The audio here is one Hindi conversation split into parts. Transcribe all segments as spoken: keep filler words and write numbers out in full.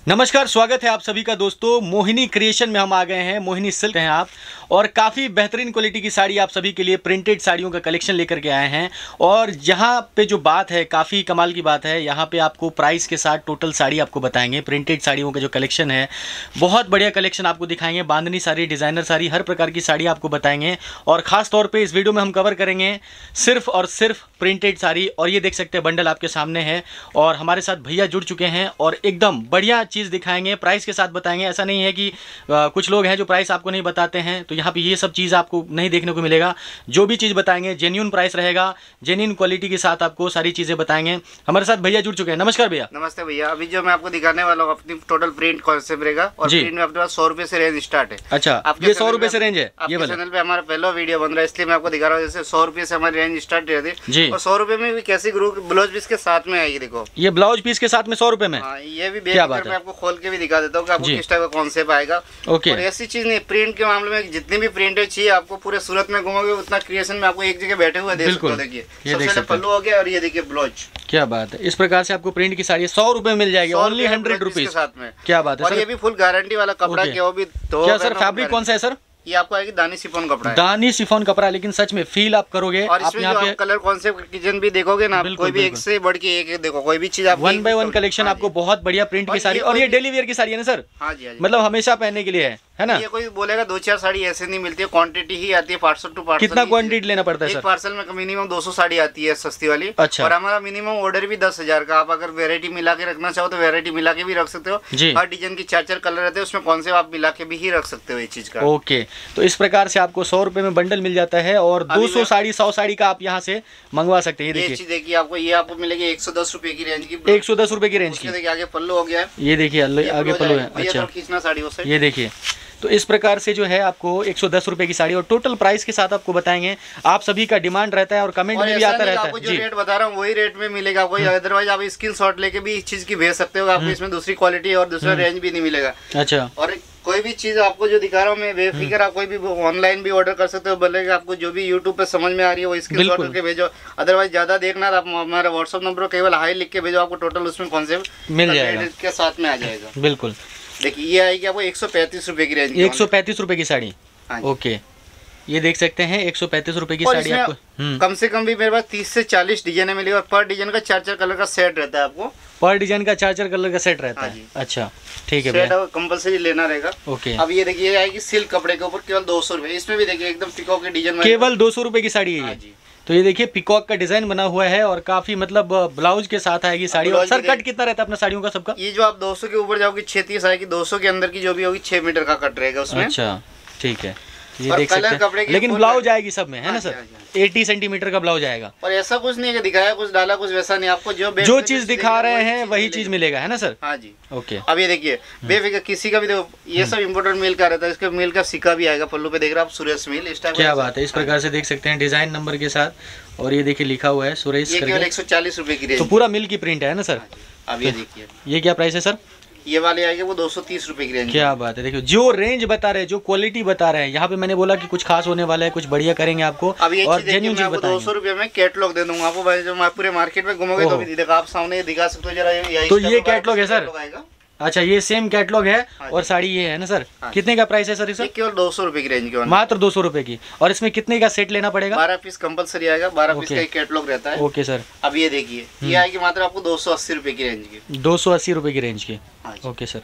नमस्कार, स्वागत है आप सभी का दोस्तों। मोहिनी क्रिएशन में हम आ गए हैं। मोहिनी सिल्क हैं आप, और काफ़ी बेहतरीन क्वालिटी की साड़ी आप सभी के लिए प्रिंटेड साड़ियों का कलेक्शन लेकर के आए हैं। और यहाँ पे जो बात है, काफ़ी कमाल की बात है। यहाँ पे आपको प्राइस के साथ टोटल साड़ी आपको बताएंगे। प्रिंटेड साड़ियों का जो कलेक्शन है, बहुत बढ़िया कलेक्शन आपको दिखाएंगे। बांधनी साड़ी, डिज़ाइनर साड़ी, हर प्रकार की साड़ी आपको बताएंगे। और ख़ास तौर पर इस वीडियो में हम कवर करेंगे सिर्फ और सिर्फ प्रिंटेड साड़ी। और ये देख सकते हैं, बंडल आपके सामने है और हमारे साथ भैया जुड़ चुके हैं और एकदम बढ़िया चीज़ दिखाएंगे, प्राइस के साथ बताएंगे। ऐसा नहीं है कि आ, कुछ लोग हैं जो प्राइस आपको नहीं बताते हैं, तो यहाँ पे ये सब चीज़ आपको नहीं देखने को मिलेगा। जो भी चीज़ बताएंगे जेन्युइन प्राइस रहेगा, जेन्युइन क्वालिटी के साथ आपको सारी चीज़ें बताएंगे। हमारे साथ भैया जुड़ चुके हैं। नमस्कार भैया। नमस्ते भैया। अभी जो मैं आपको दिखाने वाला हूँ अपनी टोटल प्रिंट कॉन्सेप्ट रहेगा और प्रिंट में अपने पास सौ रुपए से रेंज स्टार्ट है। अच्छा, ये सौ रुपए से रेंज है। ये चैनल पे हमारा पहला वीडियो बन रहा है, इसलिए मैं आपको दिखा रहा हूँ। जैसे सौ रुपए से हमारी रेंज स्टार्ट रहती है और सौ रुपए में भी कैसी ग्रुप ब्लाउज पीस के साथ में आएगी। देखो, ये ब्लाउज पीस के साथ में सौ रुपए में। हाँ, ये भी क्या बात है। मैं आपको खोल के भी दिखा देता हूँ कि आपको किस टाइप का कॉन्सेप्ट आएगा। ओके। और ऐसी चीज नहीं, प्रिंट के मामले में जितनी भी प्रिंटेड चाहिए आपको पूरे सूरत में घूमोगे उतना क्रिएशन में आपको एक जगह बैठे हुए देख सकते हो। देखिए, सबसे पहले पल्लू हो गया और ये देखिए ब्लाउज। क्या बात है। इस प्रकार से आपको प्रिंट की साड़ी सौ रुपए में मिल जाएगी, ओनली हंड्रेड रुपीज के साथ में। क्या बात है। और ये भी फुल गारंटी वाला कपड़ा क्या वो भी। क्या सर, फैब्रिक कौन सा है सर? ये आपको आएगी दानी शिफॉन कपड़ा है। दानी शिफॉन कपड़ा, लेकिन सच में फील आप करोगे। और इसमें आप, आप कलर कॉन्सेप्ट किचन भी देखोगे ना, कोई भी एक से बढ़ के एक देखो, कोई भी चीज आप वन बाय वन कलेक्शन आपको बहुत बढ़िया प्रिंट की साड़ी। और ये डेली वेयर की साड़ी है ना सर? हाँ जी, मतलब हमेशा पहनने के लिए है, है ना? ये कोई बोलेगा दो चार साड़ी ऐसे नहीं मिलती है, क्वांटिटी ही आती है। पार्सल टू पार्सल कितना क्वांटिटी लेना पड़ता है सर? एक पार्सल में मिनिमम दो सौ साड़ी आती है, सस्ती वाली। अच्छा। और हमारा मिनिमम ऑर्डर भी दस हजार का। आप अगर वेरायटी मिला के रखना चाहो तो वेरायटी मिला के भी रख सकते हो। हर डिजाइन की चार चार कलर रहते हैं, उसमें कौन से आप मिला के भी ही रख सकते हो ये चीज का। ओके, तो इस प्रकार से आपको सौ रुपए में बंडल मिल जाता है और दो सौ साड़ी, सौ साड़ी का आप यहाँ से मंगवा सकते हैं। देखिए देखिए आपको ये आपको मिलेगी एक सौ दस रुपए की रेंज की। एक सौ दस रुपए की रेंज की। देखिए आगे पल्लू हो गया है, ये देखिए आगे पल्लू है। अच्छा, खींचना साड़ी से, ये देखिए। तो इस प्रकार से जो है आपको एक सौ दस रुपए की साड़ी और टोटल प्राइस के साथ आपको बताएंगे। आप सभी का डिमांड रहता है और कमेंट में भी आता रहता है। आपको जो रेट बता रहा हूँ वही रेट में मिलेगा। कोई अदरवाइज आप स्क्रीनशॉट लेके भी इस चीज की भेज सकते हो। आपको इसमें दूसरी क्वालिटी और दूसरा रेंज भी नहीं मिलेगा। अच्छा। और कोई भी चीज आपको जो दिखा रहा हूँ मैं, बेफिक्र आप कोई भी ऑनलाइन भी ऑर्डर कर सकते हो। बोलेगा आपको जो भी यूट्यूब पे समझ में आ रही है वो स्क्रीनशॉट करके भेजो। अदरवाइज ज्यादा देखना आप हमारा व्हाट्सअप नंबर केवल हाई लिख के भेजो, आपको टोटल उसमें कॉन्सेप्ट मिल जाएगा के साथ में आ जाएगा। बिल्कुल। देखिए ये आएगी आपको एक सौ पैंतीस रुपए की रेंज। एक सौ पैंतीस रुपए की साड़ी। ओके, ये देख सकते हैं एक सौ पैंतीस रुपए की साड़ी आपको। कम से कम भी मेरे पास तीस से चालीस डिजाइन मिलेगी और पर डिजाइन का चार चार कलर का सेट रहता है। आपको पर डिजाइन का चार चार कलर का सेट रहता है। अच्छा, ठीक है, सेट कंपलसरी लेना रहेगा। ओके। अब ये देखिए आएगी सिल्क कपड़े के ऊपर केवल दो सौ रुपए। इसमें भी देखिए एकदम पिकॉक के डिजाइन, केवल दो सौ रुपए की साड़ी है ये। तो ये देखिए पिकॉक का डिजाइन बना हुआ है और काफी मतलब ब्लाउज के साथ आएगी साड़ी। और सर कट कितना रहता है अपना साड़ियों का सबका? ये जो आप दो सौ के ऊपर जाओगे छह तीस आएगी, दो सौ के अंदर की जो भी होगी छह मीटर का कट रहेगा उसमें। अच्छा, ठीक है, ये देख सकते हैं। लेकिन ब्लाउज आएगी सब में, है ना सर? अस्सी सेंटीमीटर का ब्लाउज आएगा। और ऐसा कुछ नहीं है दिखाया कुछ डाला कुछ वैसा नहीं, आपको जो जो चीज दिखा रहे हैं वही चीज मिलेगा, है ना सर? हाँ जी। ओके। अब ये देखिए बेफिक्र किसी का भी देखो, ये सब इम्पोर्टेंट मिल का रहता है। इसके मिल का सिक्का भी आएगा पल्लू पे, देख रहे हैं आप, सुरेश मिल। इस टाइप क्या बात है। इस प्रकार से देख सकते हैं डिजाइन नंबर के साथ। और ये देखिए लिखा हुआ है सुरेश। ये केवल एक सौ चालीस रुपए की रेंज। तो पूरा मिल की प्रिंट है ना सर? अब ये देखिए, ये क्या प्राइस है सर? ये वाले आएंगे वो दो सौ तीस रुपए की रेंज। क्या बात है। देखियो जो रेंज बता रहे हैं, जो क्वालिटी बता रहे हैं, यहाँ पे मैंने बोला कि कुछ खास होने वाला है, कुछ बढ़िया करेंगे आपको। अब ये और जेन्युइन चीज बताएंगे। दो सौ रुपए में कैटलॉग दे दूंगा आपको। जो मैं पूरे मार्केट में घूमोगे तो भी देखो, आप सामने दिखा सकते हो जरा। तो ये कैटलॉग है सर? अच्छा, ये सेम कैटलॉग है और साड़ी ये है ना सर? कितने का प्राइस है सर इसका? केवल दो सौ रुपए की रेंज की, मात्र दो सौ रुपए की। और इसमें कितने का सेट लेना पड़ेगा? बारह पीस कंपलसरी आएगा, बारह पीस का कैटलॉग रहता है। Okay sir. अब ये देखिए ये आएगी मात्र आपको दो सौ अस्सी रुपए की रेंज की। दो सौ अस्सी रुपए की रेंज की। ओके सर,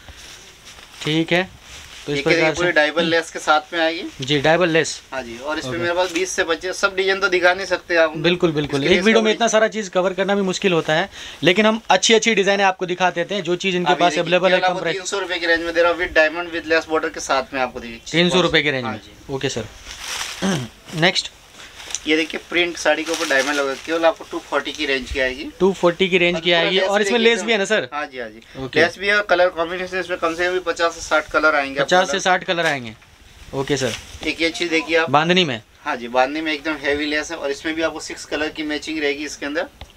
ठीक है। तो इस प्रकार से डाइबल लेस के साथ में आएगी जी, डाइबल लेस। हाँ जी। और इसमें मेरे पास बीस से पच्चीस सब डिजाइन तो दिखा नहीं सकते आप। बिल्कुल बिल्कुल, एक वीडियो में इतना सारा चीज कवर करना भी मुश्किल होता है, लेकिन हम अच्छी अच्छी डिजाइन आपको दिखा देते हैं जो चीज इनके पास अवेलेबल है। कम प्राइस तीन सौ रुपए की रेंज में दे रहा हूँ with diamond with lace border के साथ में आपको देखिए तीन सौ रुपए की रेंज में। ओके सर, नेक्स्ट ये देखिए प्रिंट साड़ी के ऊपर डायमंड लगा, केवल आपको दो सौ चालीस की रेंज की आएगी। दो सौ चालीस की रेंज की आएगी और इसमें लेस भी है ना सर? हाँ जी हाँ जी, लेस भी है और कलर कॉम्बिनेशन इसमें कम से कम पचास से साठ कलर आएंगे। पचास से साठ कलर आएंगे। Okay sir. एक ये चीज देखिए आप, बांधनी में। हाँ जी, बांधनी में एकदम हैवी लेस है और इसमें भी आपको सिक्स कलर की मैचिंग रहेगी इसके अंदर।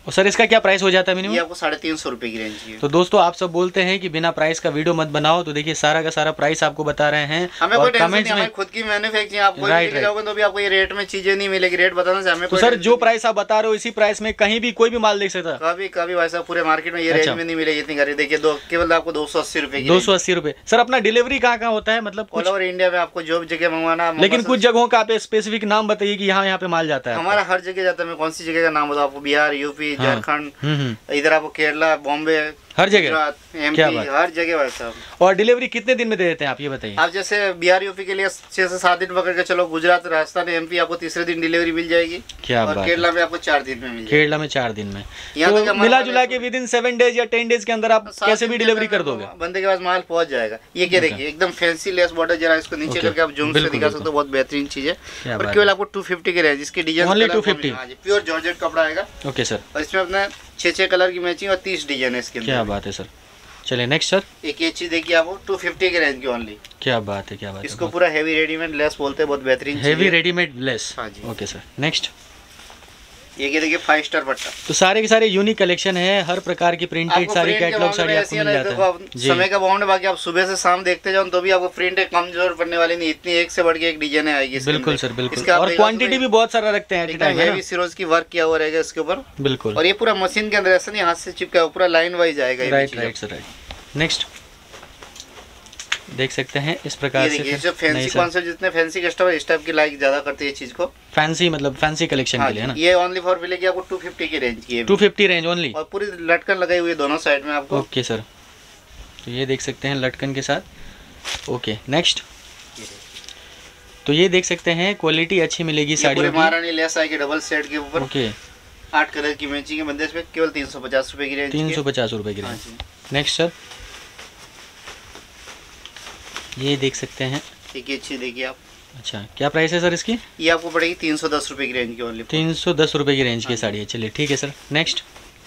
और सर इसका क्या प्राइस हो जाता है मिनिमम? ये आपको साढ़े तीन सौ रुपए की रेंज की है। तो दोस्तों आप सब बोलते हैं कि बिना प्राइस का वीडियो मत बनाओ, तो देखिए सारा का सारा प्राइस आपको बता रहे हैं। हमें कोई टेंशन नहीं, हमें खुद की मैन्युफैक्चरिंग, आप कोई भी जाओगे तो भी आपको ये रेट में चीजें नहीं मिलेगी, रेट बताने से हमें। तो सर जो प्राइस आप बता रहे हो इसी प्राइस में कहीं भी कोई भी माल देख सकता है? कभी कभी वैसा पूरे मार्केट में ये रेंज में नहीं मिलेगी इतनी गाड़ी। देखिए दो केवल आपको दो सौ अस्सी रुपए की। दो सौ अस्सी रुपए। सर अपना डिलीवरी कहाँ कहाँ होता है, मतलब ऑल ओवर इंडिया में आपको जो भी जगह मंगवाना। लेकिन कुछ जगहों का आप स्पेसिफिक नाम बताइए कि यहाँ यहाँ पे माल जाता है। हमारा हर जगह जाता है। मैं कौन सी जगह का नाम बताऊँ आपको? बिहार, यूपी, झारखंड, इधर आपको केरला, बॉम्बे, हर जगह, एमपी, हर जगह वैसा। और डिलीवरी कितने दिन में दे देते हैं आप ये बताइए? आप जैसे बिहार यूपी के लिए छह से सात दिन पकड़ के चलो, गुजरात, राजस्थान, एमपी आपको तीसरे दिन डिलीवरी मिल जाएगी। क्या और बात केरला में आपको चार दिन में मिल जाएगी। केरला में चार दिन में तो मिला जुला के विद इन सेवन डेज या टेन डेज के अंदर आप कैसे भी डिलीवरी कर दोगे? बंदे के पास माल पहुंच जाएगा। ये क्या देखिए एकदम फैंसी लेस बॉर्डर, जरा इसको नीचे करके आप जूम से दिखा सकते हो, बहुत बेहतरीन चीज है। और केवल आपको टू फिफ्टी के रेंज, इसकी design only two fifty. Pure georgette कपड़ा आएगा। Okay sir. और इसमें अपना छह छह कलर की मैचिंग और तीस डिजाइन है इसके अंदर। क्या बात है सर। चलिए नेक्स्ट सर। एक ये चीज देखिए आपको टू फिफ्टी के रेंज की ओनली। क्या बात है, क्या बात है। इसको पूरा हेवी रेडीमेड लेस बोलते हैं, बहुत बेहतरीन हेवी रेडीमेड लेस। हाँ जी। Okay sir next. ये देखिए फाइव स्टार पट्टा। तो सारे के सारे यूनिक कलेक्शन है, हर प्रकार की प्रिंटेड सारी कैटलॉग साड़ी आपको मिल जाता है। समय का बाउंड, बाकी आप सुबह से शाम देखते जाओ तो भी आपको प्रिंट कमजोर पड़ने वाली नहीं, इतनी एक से बढ़ के एक डिजाइन आएगी। बिल्कुल सर बिल्कुल। और क्वांटिटी भी बहुत सारा रखते हैं। एकदम हेवी सिरोज की वर्क किया हुआ रहेगा इसके ऊपर। बिल्कुल। और ये पूरा मशीन के अंदर ऐसा नहीं हाथ से चिपका, पूरा लाइन वाइज आएगा। Right right sir right. Next देख सकते हैं इस प्रकार से। जो फैंसी कॉन्सेप्ट, जितने फैंसी कस्टमर इस टाइप की लाइक ज्यादा करते हैं चीज को। फैंसी मतलब फैंसी कलेक्शन के लिए ना। ये ओनली फॉर मिलेगी आपको टू फिफ्टी की रेंज की है। Two fifty range only. और पूरी लटकन लगाई हुई है दोनों साइड में आपको। Okay sir. तो ये देख सकते हैं लटकन के साथ। Okay next. तो ये देख सकते हैं क्वालिटी अच्छी मिलेगी साड़ियों की। महारानी लेस आएगी डबल सेट के ऊपर। ओके। आठ कलर की मैचिंग है बंदे पे, केवल तीन सौ पचास रुपए की रेंज। तीन सौ पचास रुपए की रेंज। Next sir. ये देख सकते हैं। एक अच्छी देखिए आप। अच्छा क्या प्राइस है सर इसकी? ये आपको पड़ेगी तीन सौ दस रुपए की रेंज की ओनली। तीन सौ दस रुपए की रेंज की साड़ी है। चलिए ठीक है सर नेक्स्ट।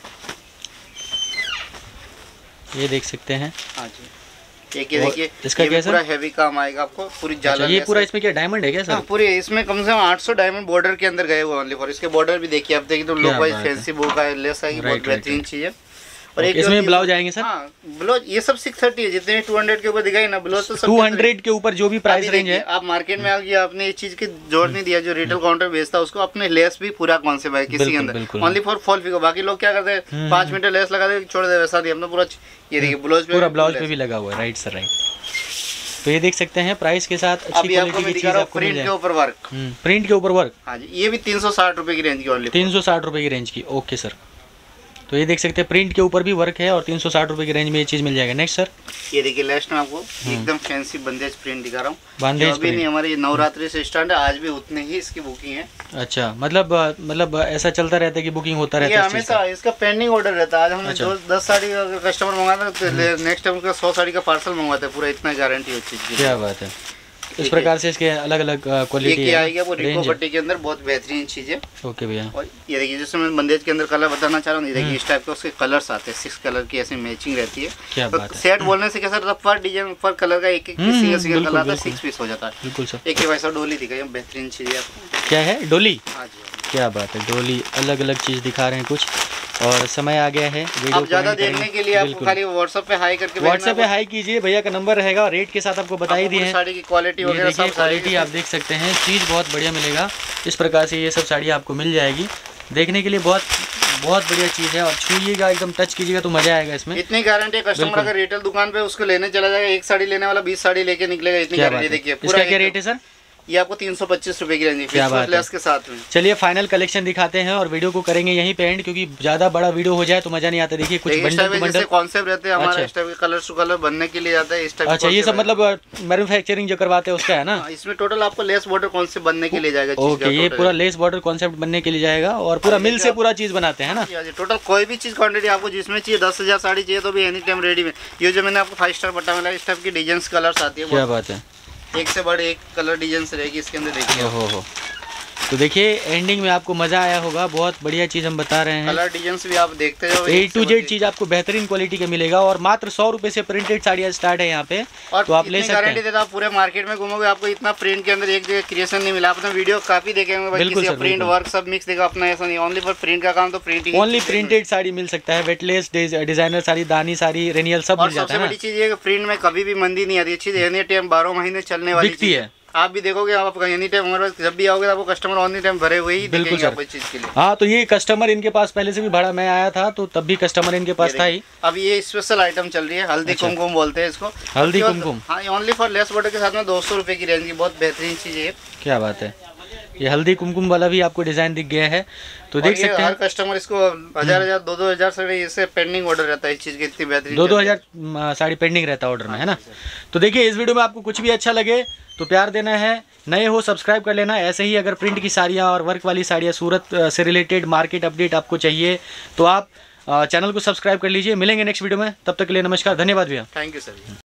ये देख सकते हैं। हाँ जी। एक ये देखिए, इसका क्या पूरा हेवी काम आएगा आपको, पूरी झालर। ये पूरा इसमें क्या डायमंड है क्या सर? हाँ, पूरे इसमें कम से कम आठ सौ डायमंड बॉर्डर के अंदर गए हुए ओनली फॉर। इसके बॉर्डर भी देखिए आप, देखिए तो लो वाइज फैंसी बुक का लेस आएगी, बहुत बेहतरीन चीज है। और एक इसमें ब्लाउज आएंगे सर? हाँ ब्लाउज ये सब सिक्स थर्टी है, जितने भी टू हंड्रेड के ऊपर दिखाई ना ब्लाउज तो टू हंड्रेड के ऊपर जो भी प्राइस रेंज है। आप मार्केट में आगे आपने इस चीज की जोड़ नहीं दिया, जो रिटेल काउंटर बेचता है उसको अपने लेस भी पूरा कॉन्सेप्ट है किसी के अंदर, ओनली फॉर फॉल फिगर। बाकी लोग क्या करते हैं पांच मीटर लेस लगा दे छोड़ दे, वैसा नहीं। अपना पूरा ये देखिए ब्लाउज पूरा ब्लाउज पे भी लगा हुआ है। Right sir right. तो ये देख सकते हैं प्राइस के साथ अच्छी क्वालिटी की चीज आपको मिल जाएगी। प्रिंट के ऊपर वर्क। प्रिंट के ऊपर वर्क। हाँ जी। ये भी तीन सौ साठ रुपए की रेंज की ओनली। तीन सौ साठ रुपए की रेंज की। Okay sir. तो ये देख सकते हैं प्रिंट के ऊपर भी वर्क है और तीन सौ साठ रुपए की रेंज में ये चीज मिल जाएगा। Next sir. ये देखिए लास्ट में आपको एकदम फैंसी बंदेज प्रिंट दिखा रहा हूँ। बंदेज अभी नहीं, हमारे नवरात्रि से स्टार्ट है, आज भी उतने ही इसकी बुकिंग है। अच्छा मतलब मतलब ऐसा चलता रहता है कि बुकिंग होता रहता है? ये हमेशा इसका पेंडिंग ऑर्डर रहता है। आज हमने जो दस साड़ी कस्टमर मंगाते हैं तो नेक्स्ट टाइम का सौ साड़ी का पार्सल मंगवाते हैं, पूरा इतना गारंटी उस चीज की। क्या बात है। इस प्रकार से इसके अलग अलग क्वालिटी है। आएगी वो रिको पट्टी के अंदर, बहुत बेहतरीन चीज है। ओके भैया। और ये देखिए जैसे मैं बंदेज के अंदर कलर बताना चाह रहा हूँ, देखिए इस टाइप के उसके कलर्स आते हैं, सिक्स कलर की ऐसी मैचिंग रहती है। क्या तो बात है। सेट बोलने से कैसा रहता है, पर डिजाइन पर कलर का एक एक सिंगल सिंगल कलर आता है, सिक्स पीस हो जाता है। बिल्कुल सर। एक वैसा डोली दिखाई, बेहतरीन चीज है आपको। क्या है डोली? हाँ जी। क्या बात है, डोली अलग अलग चीज दिखा रहे हैं कुछ। और समय आ गया है वीडियो आप ज्यादा देखने के लिए आपको खाली व्हाट्सएप पे हाई करके व्हाट्सएप पे हाई कीजिए, भैया का नंबर रहेगा। रेट के साथ आपको बता ही दिए हैं। साड़ी की क्वालिटी वगैरह सब क्वालिटी आप देख सकते हैं, चीज़ बहुत बढ़िया मिलेगा। इस प्रकार से ये सब साड़ी आपको मिल जाएगी। देखने के लिए बहुत बहुत बढ़िया चीज़ है और छूइएगा एकदम, टच कीजिएगा तो मजा आएगा इसमें। इतनी गारंटी है, कस्टमर अगर रिटेल दुकान पे उसको लेने चला जाएगा, एक साड़ी लेने वाला बीस साड़ी लेके निकलेगा, इतनी गारंटी। देखिए इसका क्या रेट है सर? ये आपको तीन सौ पच्चीस रुपए की रेंज के साथ में। चलिए फाइनल कलेक्शन दिखाते हैं और वीडियो को करेंगे यहीं पे एंड, क्योंकि ज्यादा बड़ा वीडियो हो जाए तो मजा नहीं आता। देखिए कुछ बंडल बंडल कॉन्सेप्ट रहते हैं हमारे, इस टाइप के कलर टू कलर बनने के लिए आता है इस टाइप। अच्छा ये सब मतलब मैन्युफैक्चरिंग जो करवाते हैं उसका है ना? इसमें टोटल आपको लेस बॉर्डर कॉन्सेप्ट बनने के लिए जाएगा। ओके, ये पूरा लेस बॉर्डर कॉन्सेप्ट बनने के लिए जाएगा और पूरा मिल से पूरा चीज बनाते हैं ना? टोटल कोई भी चीज क्वांटिटी आपको जिसमें चाहिए, दस हजार साड़ी चाहिए तो भी एनी टाइम रेडी में। ये जो मैंने आपको फाइव स्टार पट्टा मिला, इस टाइप की डिजाइन कलर्स आती है। क्या बात है, एक से बड़े एक कलर डिजाइन रहेगी इसके अंदर। देखिए हो हो तो देखिए एंडिंग में आपको मजा आया होगा, बहुत बढ़िया चीज हम बता रहे हैं। कलर डिजाइन भी आप देखते हो, ए टू जेड चीज आपको बेहतरीन क्वालिटी का मिलेगा और मात्र सौ रुपए से प्रिंटेड साड़ियाँ स्टार्ट है यहाँ पे। और तो आप ले सकते हैं। देता, आप पूरे मार्केट में घूमोगे आपको इतना प्रिंट के अंदर एक जगह क्रिएशन नहीं मिला। आपने वीडियो काफी देखे होंगे, बिल्कुल सर, प्रिंट वर्क सब मिक्स देखा अपना, ऐसा नहीं ओनली फॉर प्रिंट का काम, तो प्रिंटिंग ओनली प्रिंटेड साड़ी मिल सकता है। वेटलेस, डिजाइनर साड़ी, दानी साड़ी, रेनियल सब मिल जाता है। सबसे बड़ी चीज ये प्रिंट में कभी भी मंदी नहीं आती, अच्छी एनी टाइम बारह महीने चलने वाली दिखती है। आप भी देखोगे, आप एनी टाइम हमारे पास जब भी आओगे आपको कस्टमर ऑन टाइम भरे हुए ही दिखेंगे आपको चीज के लिए। हाँ, तो ये कस्टमर इनके पास पहले से भी भरा, मैं आया था तो तब भी कस्टमर इनके पास था ही। अब ये स्पेशल आइटम चल रही है, हल्दी अच्छा। कुमकुम बोलते हैं इसको, हल्दी कुमकुम। हाँ, ओनली फॉर लेस बॉर्डर के साथ में दो सौ रुपए की रेंज की बहुत बेहतरीन चीज है। क्या बात है, ये हल्दी कुमकुम वाला भी आपको डिजाइन दिख गया है, तो देख सकते हैं। हर कस्टमर इसको हजार हजार दो दो हजार साड़ी इससे पेंडिंग ऑर्डर रहता है, इस चीज की इतनी बेहतरीन दो दो हजार साड़ी पेंडिंग रहता है ऑर्डर में, है ना। तो देखिए इस वीडियो में आपको कुछ भी अच्छा लगे तो प्यार देना है, नए हो सब्सक्राइब कर लेना। ऐसे ही अगर प्रिंट की साड़ियाँ और वर्क वाली साड़ियाँ सूरत से रिलेटेड मार्केट अपडेट आपको चाहिए तो आप चैनल को सब्सक्राइब कर लीजिए। मिलेंगे नेक्स्ट वीडियो में, तब तक के लिए नमस्कार, धन्यवाद भैया। Thank you sir.